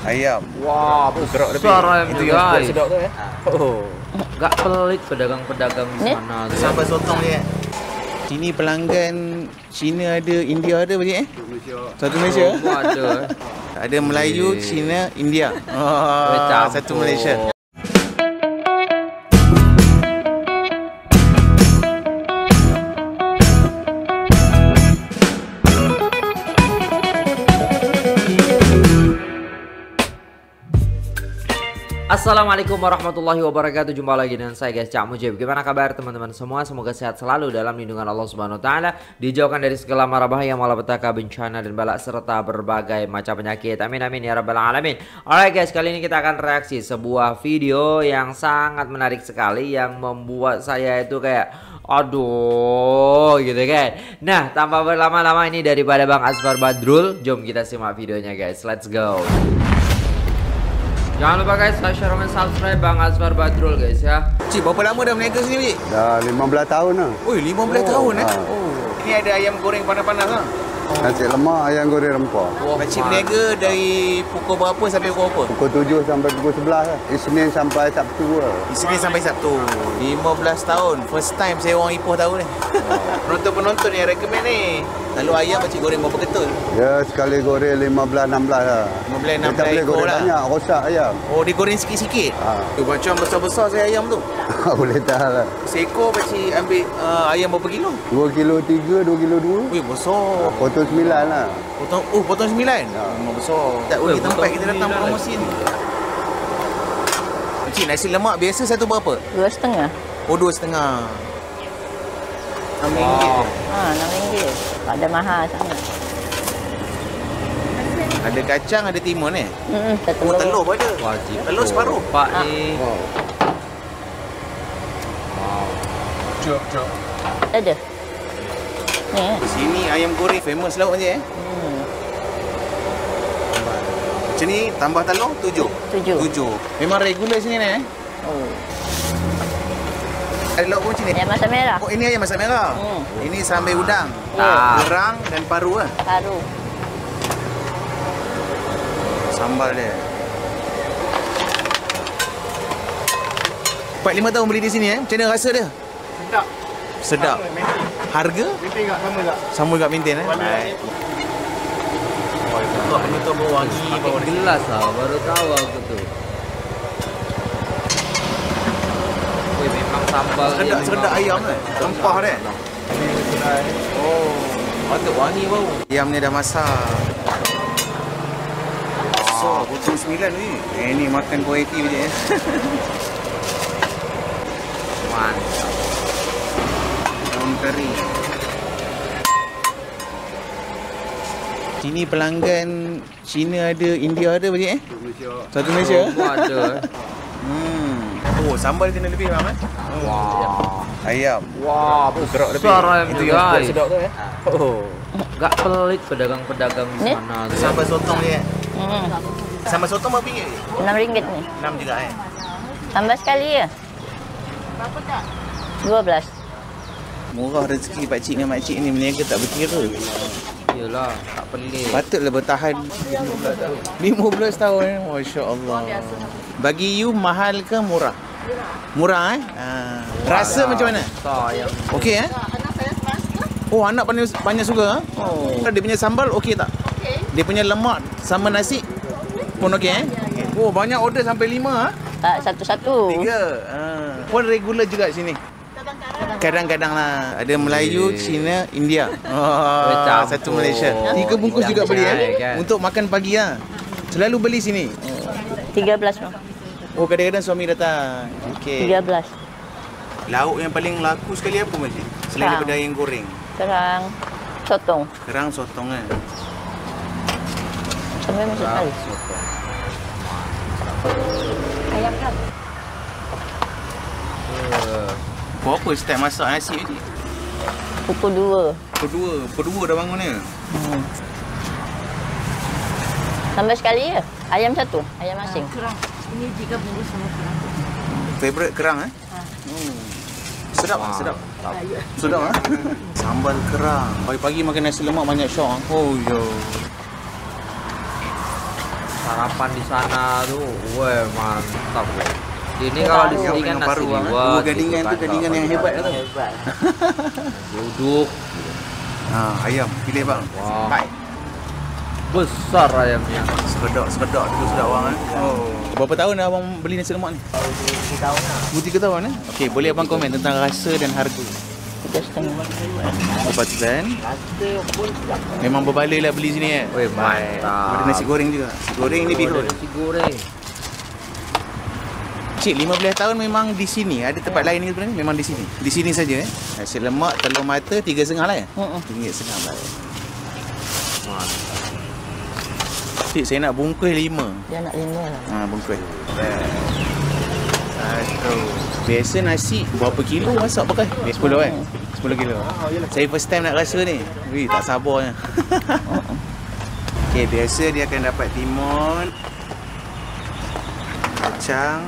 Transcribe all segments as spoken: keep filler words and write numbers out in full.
ayam. Wah, gerak lebih. besar ayam Itu tu, yang guys. sedap tu eh. Oh. Gak pelit pedagang-pedagang di sana. Sambal sotong dia. Sini pelanggan Cina ada, India ada banyak eh? Satu Malaysia. Oh, ada. Ada Melayu, Cina, India. Oh, satu Malaysia. Assalamualaikum warahmatullahi wabarakatuh. Jumpa lagi dengan saya guys, Cak Mujib. Gimana kabar teman-teman semua? Semoga sehat selalu dalam lindungan Allah Subhanahu wa taala, dijauhkan dari segala mara bahaya, malapetaka, bencana dan balak serta berbagai macam penyakit. Amin amin ya rabbal alamin. Alright guys, kali ini kita akan reaksi sebuah video yang sangat menarik sekali, yang membuat saya itu kayak aduh gitu kan. Nah, tanpa berlama-lama ini daripada Bang Azfar Badrul, jom kita simak videonya guys. Let's go. Jangan lupa guys, like, share, dan subscribe Bang Azfar Badrul guys ya. Cik, berapa lama dah berniaga sini, Cik? Dah lima belas tahun lah. Oi, lima belas Oh, tahun eh. ha. Oh. Ini ada ayam goreng panas-panas lah. Nasi lemak, ayam goreng rempah. Oh, Pakcik berniaga dari pukul berapa sampai pukul berapa? Pukul tujuh sampai pukul sebelas lah. Isnin sampai Sabtu lah. Isnin sampai Sabtu. lima belas tahun. First time saya orang Ipoh tahu ni. Penonton-penonton yang recommend ni. Lalu ayam Pakcik goreng berapa ketul? Ya, sekali goreng lima belas enam belas lah. lima belas enam Kita belas boleh ekor goreng lah. banyak, rosak ayam. Oh, dia goreng sikit-sikit? Ha. Eh, macam besar-besar saya ayam tu. Boleh tahan lah. Seekor Pakcik ambil uh, ayam berapa kilo? dua kilo tiga, dua kilo dua. Wih, besar. Potong sembilan lah. Potong, oh, potong sembilan? Ya. Memang besar. Tak Weh, boleh tempat potong kita datang sembilan promosi ni. Pakcik, nasi lemak biasa satu berapa? Dua setengah. Oh, dua setengah. Enam ringgit. Wow. Ha, enam ringgit. Tak ada mahal sangat. Ada kacang, ada timun eh? Hmm, Oh, telur pun ada. Wajib. Telur separuh. Pak ni. Wow. Wow. Cuk, cuk. Ada. Ni eh. Sini ayam goreng famous lauk je eh. Hmm. Macam ni tambah telur tujuh. Tujuh. Tujuh. Memang regular sini ni eh. Oh. Ada lauk pun macam ni. Ayam masak merah. Oh, ini ayam masak merah. Hmm. Ini sambal udang. Ah. Gerang dan paru lah. Paru. Sambal dia. empat lima tahun beli di sini eh. Macam mana rasa dia? Sedap. Sedap. Harga? Maintain kat sama tak? Sama kat maintain eh. Baik. Oh, ini tu bau wangi bau dia. Gelas lah, baru tahu aku tu. Wih, memang sambal dia Sedap, memang sedap ayam eh. Rempah dia. Oh, patut wangi bau. Ayam ni dah masak. So, potong sembilan ni. Eh, ni makan kualiti je eh. mantap. Daun kari. Sini pelanggan Cina ada, India ada banyak eh? Satu Malaysia. Oh, ada. Hmm. Oh, sambal kena lebih bang eh? Wah. Ayam. Wah, Gerak lebih. besar ayam Itu tu, yang guys. sedap tu eh. Oh. Gak pelit pedagang-pedagang di Ni? sana. Sambal sotong dia. Hmm. Sambal sotong berapa ringgit? Enam ringgit ni. enam juga eh. Tambah sekali ya. Dua belas. Murah rezeki pakcik dengan makcik ni, berniaga tak berkira. Yelah, tak pelik. Patutlah bertahan lima belas tahun eh. Masya-Allah. Bagi you mahal ke murah? Murah eh? Ha. Rasa macam mana? Besar ayam. Okey eh? Oh, anak banyak banyak suka ah. Oh. Dia punya sambal okey tak? Okey. Dia punya lemak sama nasi pun okey eh? Oh, banyak order sampai lima ah. Tak, satu-satu. Tiga. Ha. Pun regular juga sini. Kadang-kadang lah. Ada Melayu, Cina, India. Oh, Campur. satu Malaysia. Tiga bungkus Campur juga beli eh. kan. Untuk makan pagi lah. Selalu beli sini. Tiga belas bang. Oh, kadang-kadang suami datang. Okey. Tiga belas. Lauk yang paling laku sekali apa Makcik? Selain Kerang. daripada ayam goreng. Kerang. Sotong. Kerang sotong kan. Sampai masuk sekali. Ayam kan? Uh, Pukul apa start masak nasi Makcik? Pukul dua. Pukul dua. Pukul dua dah bangun ni. Hmm. Tambah sekali ya. Ayam satu. Ayam asing. Kerang. Ini tiga bungkus sama kerang. Favorite kerang eh? Ha. Hmm. Sedap ah, Wah. sedap. Ah, ya. Sedap ah. Sambal kerang. Pagi-pagi makan nasi lemak banyak syok ah. Oh yo. sarapan di sana tuh, wah mantap loh. Ini kalau di sini kan nasi paru, liwet, gadingan gitu tu gadingan yang hebat tu. Hebat. Duduk. Ha, ayam pilih bang. Wah. Baik. Besar ayamnya. Sekedok sekedok tu sedap bang eh. Oh. Berapa tahun dah abang beli nasi lemak ni? tiga tahun lah. dua tiga tahun eh. Okey, boleh abang komen tentang rasa dan harga. Tiga setengah. Lepas tu kan, Rasa pun sedap. memang berbaloi lah beli sini eh. Weh, mantap. Ada nasi goreng juga. Nasi goreng ni bihun. Nasi goreng. Cik, lima belas tahun memang di sini. Ada tempat lain ni sebenarnya? Memang di sini. Di sini saja eh. Nasi lemak, telur mata, tiga setengah lah ya? Hmm. Ringgit setengah lah. Mantap. Cik, saya nak bungkus lima. Dia nak lima lah. Ha, bungkus. Satu. Biasa nasi berapa kilo masak pakai? sepuluh kan? sepuluh kilo. Saya first time nak rasa ni. Wih, tak sabarnya. Okey, biasa dia akan dapat timun, kacang,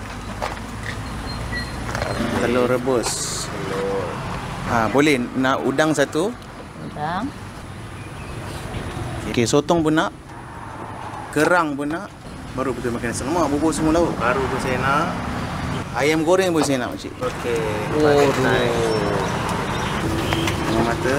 telur rebus. Telur. Ha, boleh nak udang satu. Udang. Okey, sotong pun nak. Kerang pun nak. Baru betul makan nasi lemak, bubur semua lauk. Baru pun saya nak. Ayam goreng pun saya nak, makcik. Okey. Oh, Telur mata.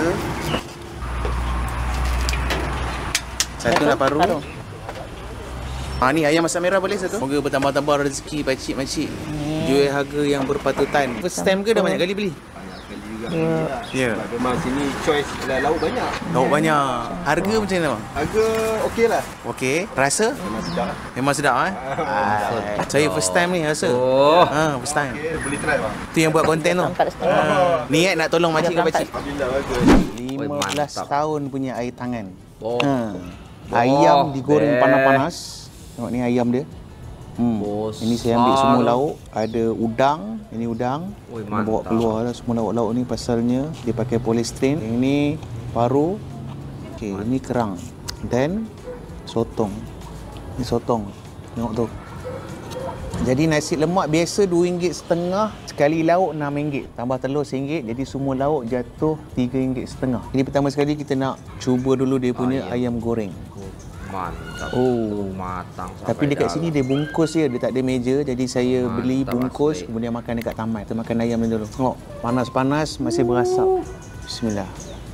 Satu nak paru. Paru. Ha, ni ayam masak merah boleh satu? Moga bertambah-tambah rezeki pakcik-makcik. Jual harga yang berpatutan. First time ke dah banyak kali beli? Banyak kali juga. Ya. Memang sini choice lah, lauk banyak. Lauk banyak. Harga macam mana bang? Harga okey lah. Okey. Rasa? Memang sedap. Memang sedap eh? Ah, saya first time ni rasa. Oh. Ha, first time. Okay, boleh try bang. Tu yang buat konten tu. Empat setengah. Ha, niat nak tolong makcik ke pakcik? Alhamdulillah bagus. lima belas mantap. tahun punya air tangan. Oh. Ha. Ayam Oh, digoreng best. panas-panas. Tengok ni ayam dia. Hmm. Bos. Ini saya ambil semua lauk. Ada udang. Ini udang. Oi, Dia bawa mantap. keluar lah semua lauk-lauk ni pasalnya dia pakai polystyrene. Ini paru. Okey, ini kerang. Dan sotong. Ini sotong. Tengok tu. Jadi nasi lemak biasa dua ringgit setengah, sekali lauk enam ringgit. Tambah telur seringgit, jadi semua lauk jatuh tiga ringgit setengah. Jadi pertama sekali kita nak cuba dulu dia punya ayam, ayam goreng. Mantap. Oh. Matang sampai Tapi dekat dalam. sini dia bungkus je, dia tak ada meja. Jadi saya Mantap, beli bungkus, asli. kemudian makan dekat taman. Kita makan ayam ni dulu. Tengok, panas-panas masih berasap. Bismillah.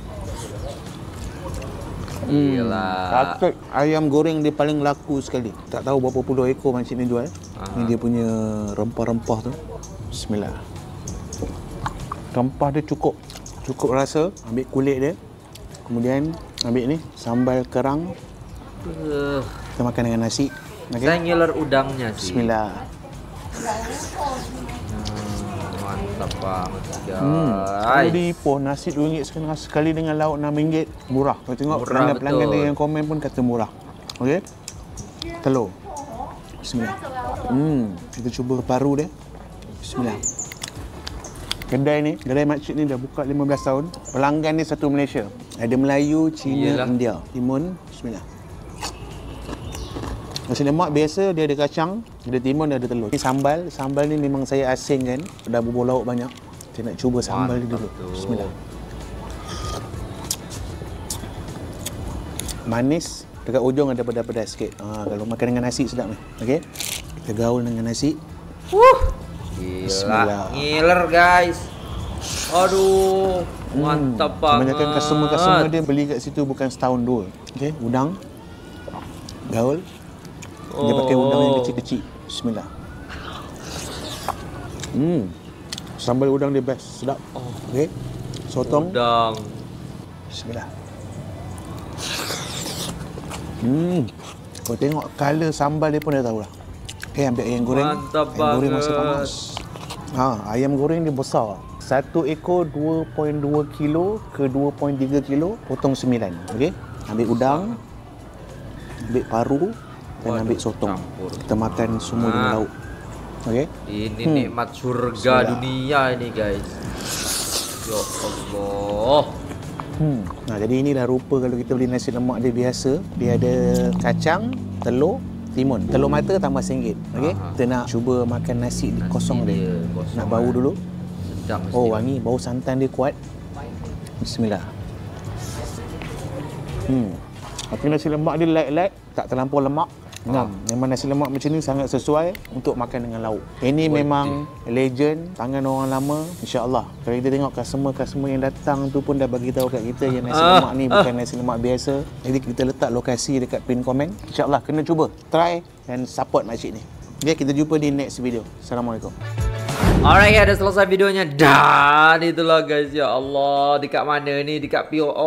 Hmm, Gila. patut ayam goreng dia paling laku sekali. Tak tahu berapa puluh ekor macam ni jual. Aha. Ni dia punya rempah-rempah tu. Bismillah. Rempah dia cukup. Cukup rasa. Ambil kulit dia. Kemudian ambil ni sambal kerang. Uh, Kita makan dengan nasi. Okey. Saya ngiler udangnya sih. Bismillah. Hmm, mantap banget Hmm. Kalau guys. di Ipoh nasi dua ringgit setengah sekali dengan lauk enam ringgit murah. Kau tengok Murah, pelanggan-pelanggan betul. yang komen pun kata murah. Okey. Telur. Bismillah. Hmm, kita cuba paru dia. Bismillah. Kedai ni, kedai makcik ni dah buka lima belas tahun. Pelanggan ni satu Malaysia. Ada Melayu, Cina, Iyalah. India. Timun. Bismillah. Nasi lemak biasa dia ada kacang, ada timun, dia ada telur. Ini sambal, sambal ni memang saya asingkan. Dah bubur lauk banyak. Saya nak cuba sambal ni dulu. tu. Bismillah. Manis, dekat ujung ada pedas-pedas sikit. Ha, kalau makan dengan nasi sedap ni. Okey. Kita gaul dengan nasi. Gila. Bismillah. Ngiler guys. Aduh, mantap banget. Kebanyakan customer-customer dia beli kat situ bukan setahun dua. Okey, udang. Gaul. Dia pakai udang yang kecil-kecil. Bismillah. Hmm. Sambal udang dia best, sedap. Oh. Okey. Sotong. Udang. Bismillah. Hmm. Kau tengok color sambal dia pun dah tahu lah. Okey, ambil ayam goreng. Mantap ayam goreng masih banget. panas. Ha, ayam goreng dia besar. Satu ekor dua perpuluhan dua kilo ke dua perpuluhan tiga kilo, potong sembilan. Okey. Ambil udang. Ambil paru dan Waduh, ambil sotong. campur. Kita makan semua dengan Ah. lauk. Okey. Ini Hmm. nikmat surga Bismillah. dunia ini guys. Ya Allah. Hmm. Nah, jadi inilah rupa kalau kita beli nasi lemak dia biasa. Dia ada kacang, telur, timun. Telur mata tambah singgit. Okey. Aha. Kita nak cuba makan nasi, Nasi kosong dia. dia kosong, Nak bau eh. dulu. Sedap mesti. Oh, wangi. Bau santan dia kuat. Bismillah. Hmm. Tapi nasi lemak dia light-light, tak terlampau lemak. Ngam. Memang nasi lemak macam ni sangat sesuai untuk makan dengan lauk. Ini Boleh. memang legend, tangan orang lama. InsyaAllah. Kalau kita tengok customer-customer yang datang tu pun dah bagi tahu kat kita yang nasi Ah. lemak ni bukan nasi lemak biasa. Jadi kita letak lokasi dekat pin komen. InsyaAllah kena cuba. Try dan support makcik ni. Okay, kita jumpa di next video. Assalamualaikum. Alright, ada selesai videonya. Dan itulah guys, ya Allah. Dekat mana ni? Dekat P O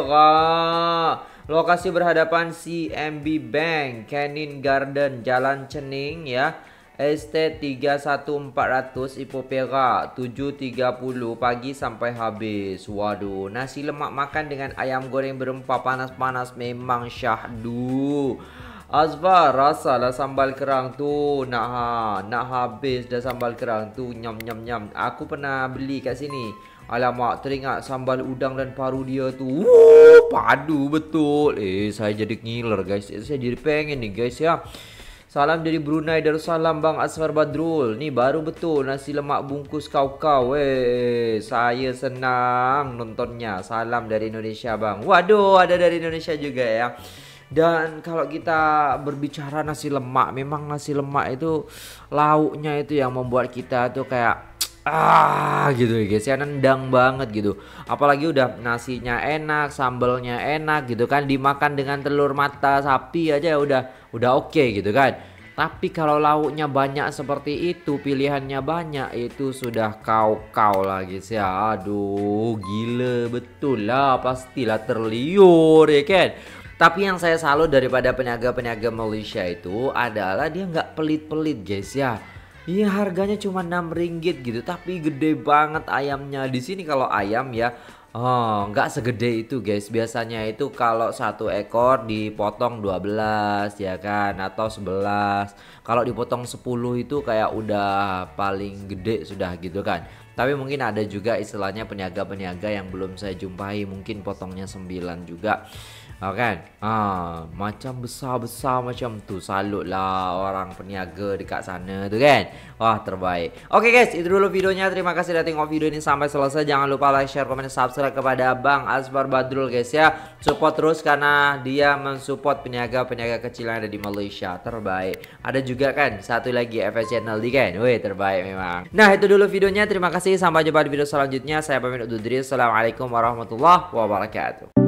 Perak. Lokasi berhadapan C M B Bank, Canning Garden, Jalan Cening ya. Estate tiga satu empat ratus Ipoh Perak, tujuh tiga puluh pagi sampai habis. Waduh, nasi lemak makan dengan ayam goreng berempah panas-panas memang syahdu. Azfar, rasalah sambal kerang tu nak ha, nak habis dah sambal kerang tu. Nyam nyam nyam. Aku pernah beli kat sini. Alamak, teringat sambal udang dan paru dia tu. Wuh, padu betul. Eh, saya jadi ngiler guys. Saya jadi pengen nih guys ya. Salam dari Brunei Darussalam Bang Asghar Badrul. Ni baru betul nasi lemak bungkus kau-kau. Eh, saya senang nontonnya. Salam dari Indonesia bang. Waduh, ada dari Indonesia juga ya. Dan kalau kita berbicara nasi lemak, memang nasi lemak itu lauknya itu yang membuat kita tuh kayak ah gitu ya guys ya, nendang banget gitu. Apalagi udah nasinya enak, sambalnya enak gitu kan, dimakan dengan telur mata sapi aja udah udah oke okay, gitu kan. Tapi kalau lauknya banyak seperti itu, pilihannya banyak, itu sudah kau-kau lah guys ya. Aduh, gila betul lah, pastilah terliur ya kan. Tapi yang saya salut daripada peniaga-peniaga Malaysia itu adalah dia nggak pelit-pelit guys ya. Iya, harganya cuma enam ringgit gitu, tapi gede banget ayamnya. Di sini kalau ayam ya, oh, nggak segede itu guys. Biasanya itu kalau satu ekor dipotong dua belas ya kan, atau sebelas. Kalau dipotong sepuluh itu kayak udah paling gede sudah gitu kan. Tapi mungkin ada juga istilahnya peniaga-peniaga yang belum saya jumpai, mungkin potongnya sembilan juga. Oh, kan? Ah, macam besar-besar macam tu. Salut lah orang peniaga dekat sana tu kan. Wah, terbaik. Oke guys, itu dulu videonya. Terima kasih sudah tengok video ini sampai selesai. Jangan lupa like, share, komen, subscribe kepada Bang Asghar Badrul guys ya. Support terus karena dia mensupport peniaga-peniaga kecil yang ada di Malaysia. Terbaik. Ada juga kan satu lagi F S Channel di kan. Wih, terbaik memang. Nah, itu dulu videonya. Terima kasih. Sampai jumpa di video selanjutnya. Saya pamit undur diri. Assalamualaikum warahmatullahi wabarakatuh.